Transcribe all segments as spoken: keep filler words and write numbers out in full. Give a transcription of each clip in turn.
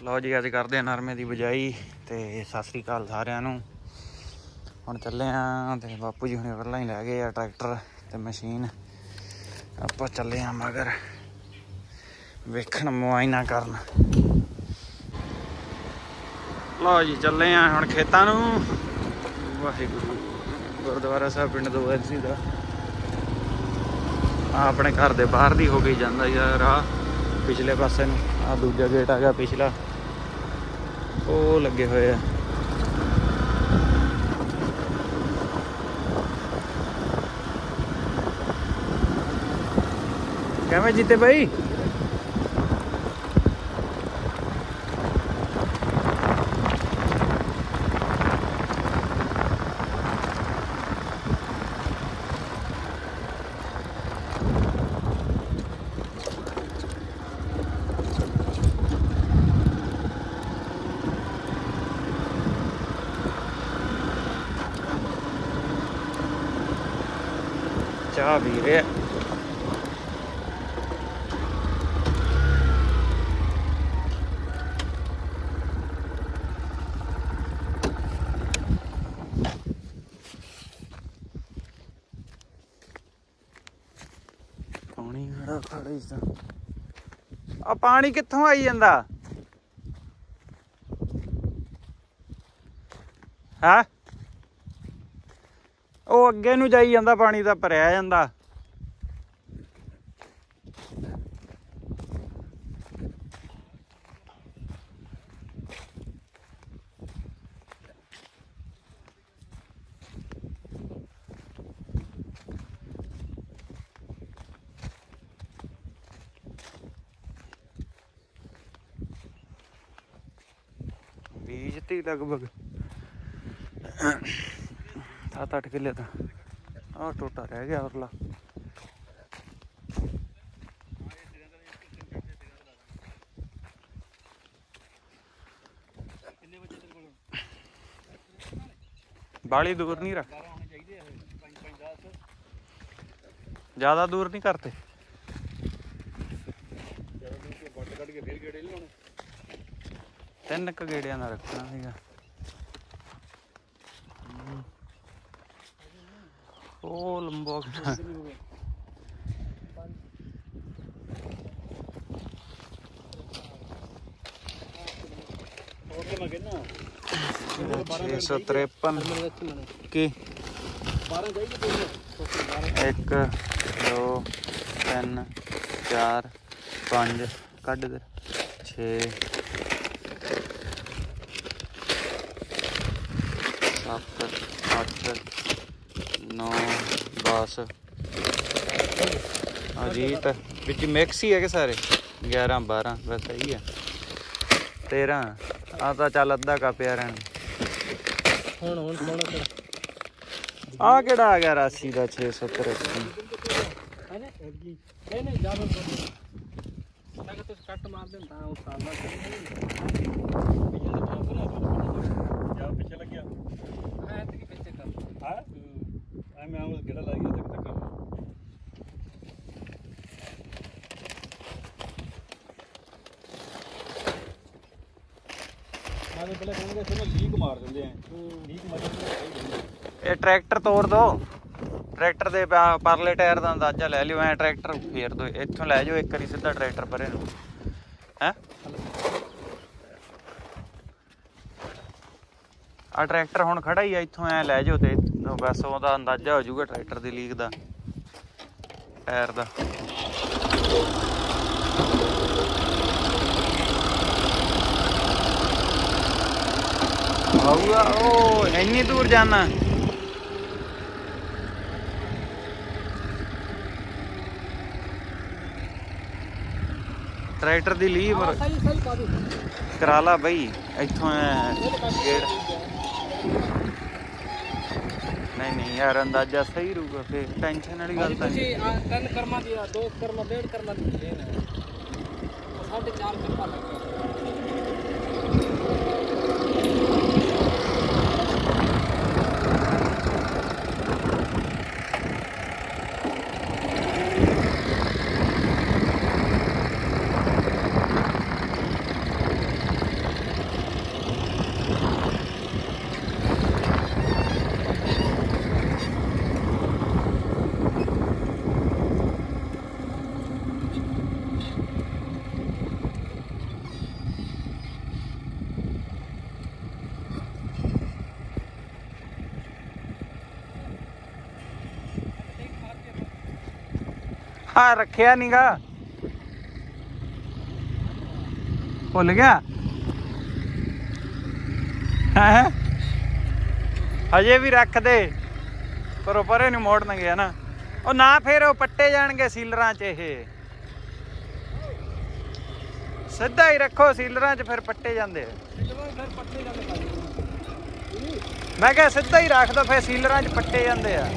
लो जी अज करते हैं नरमे की बिजाई। तो सत श्री अकाल सारिਆਂ ਨੂੰ। ਹੁਣ ਚੱਲੇ ਆਂ ਤੇ ਬਾਪੂ जी ਹੁਣੇ ਪਹਿਲਾਂ ਹੀ ਲੈ ਗਏ ਆ ट्रैक्टर ਤੇ मशीन। ਆਪਾਂ ਚੱਲੇ ਆਂ मगर ਵੇਖਣ ਮੁਆਇਨਾ ਕਰਨ। लो जी चले ਆਂ ਹੁਣ ਖੇਤਾਂ ਨੂੰ। ਵਾਹਿਗੁਰੂ गुरुद्वारा साहब पिंड दो एल सी का अपने घर के बाहर दी हो गई जाता यार। राह पिछले पासे आ दूजा गेट आ गया पिछला वो लगे हुए है। कैमें जीते भाई चाह पी रहे पानी खड़ा खड़ा इसदा आ पानी कित्थों आई जांदा है। ਉਹ ਅੱਗੇ ਨੂੰ ਜਾਈ ਜਾਂਦਾ ਪਾਣੀ ਤਾਂ ਭਰਿਆ ਜਾਂਦਾ। बीज ती लगभग सात आठ किले था। आ टोटा रह गया उरला। बाली दूर नहीं रख, ज्यादा दूर नहीं करते। तीन क गेड़िया ना रखना है। ओ लंबा छे सौ तिरपन की एक दो तीन चार पाँच कट दे छे सत्त अठ नौ दस अजीत बिच मिक्स ही है कि सारे ग्यारह बारह बस सही है। तेरह आ तो चल अद्धा कप यार। आ केड़ा आ गया राशि का छे सौ तिरपन। ये ट्रैक्टर तोड़ दो। ट्रैक्टर दे परले टायर का अंदाजा लै लियो। ऐ ट्रैक्टर फेर दो इत्थों लै जाओ एक बारी सीधा ट्रैक्टर परे नूं है। आ ट्रैक्टर हुण खड़ा ही है इत्थों ऐ लै जाओ ते बस ओहदा अंदाजा हो जाऊगा ट्रैक्टर की लीक का टायर का। आऊगा ओ इन्नी दूर जाना। ट्रैक्टर की लीव करा ला बई इत्थों गेड़। नहीं नहीं यार अंदाजा सही रहूगा फिर टेंशन वाली गल तो तीन कर्मा दिया दो कर्मा डेढ़ कर्मा साढ़े चार कर्मा लग आ रखिया नहीं गा भुल गया है हजे भी रख दे पर परे नहीं मोड़न गया ना ਉਹ ਨਾ फिर पट्टे जाएंगे सीलर च ये सीधा ही रखो सीलर च फिर पट्टे जाते मैं क्या सीधा ही रख दो फिर सीलर च पट्टे जाते हैं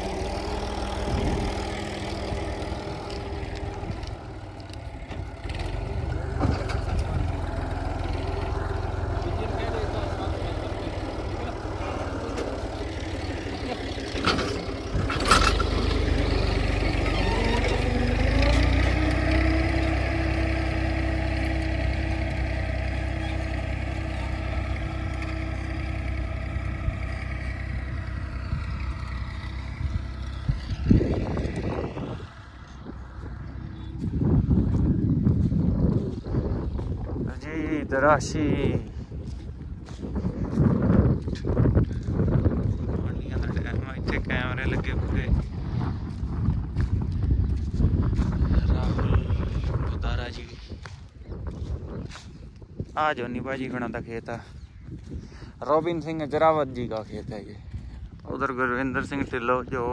राशि इतने कैमरे लगे पूरे राहुल बुदारा जी आ जोनी भाजी गुणा का खेत है रोबिन सिंह जरावत जी का खेत है ये उधर गुरविंदर सिंह ढिल्लों जो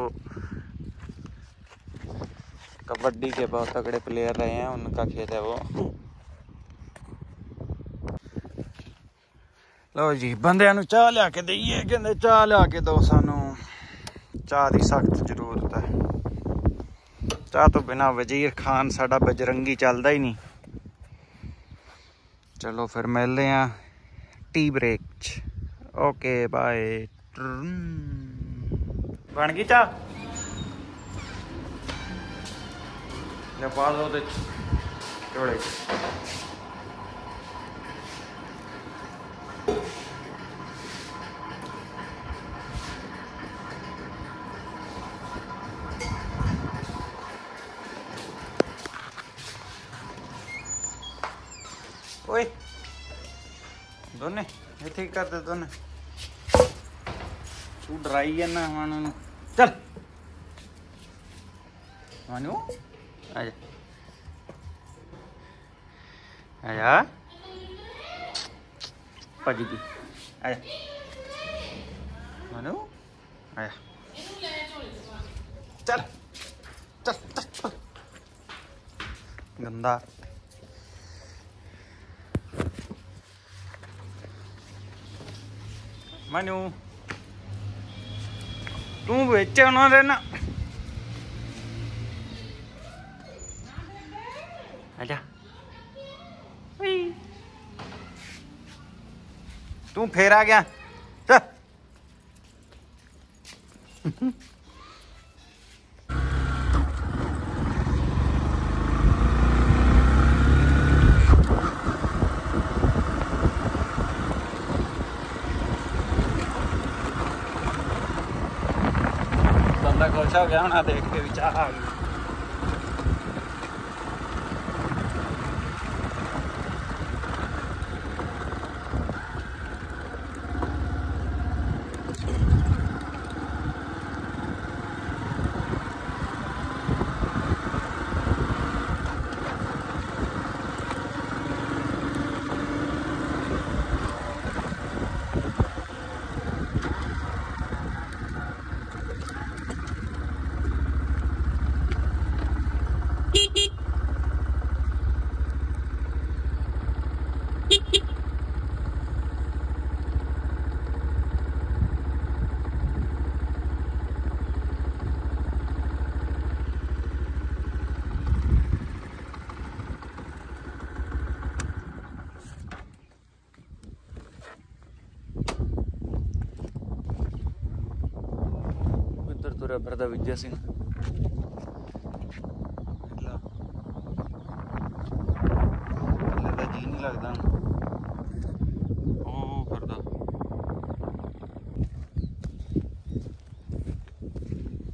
कबड्डी के बहुत तगड़े प्लेयर रहे हैं उनका खेत है वो लो जी बंदियां नूं चाह लिया के दईए कहंदे चाह लिया के दो सानू चाह की सख्त जरूरत है चाह तो बिना वजीर खान साडा बजरंगी चलदा ही नहीं चलो फिर मिलते हैं टी ब्रेक च ओके बाय बन गई चाह ले पा दो झोड़े ओए दोने ये ठीक कर दे दोने तू डराई है ना मानू चल मानू आजा आजा पाजी की आजा मानू आजा चल चल चल गंदा मनु तू बेच ना आजा तू फेर आ गया चल खुश हो गया होना देख के भी चाह आ गई तुरा फिरदा विजय सिंह जी नहीं लगता ओ फिरदा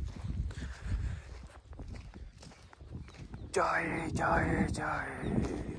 जाए जाए जाए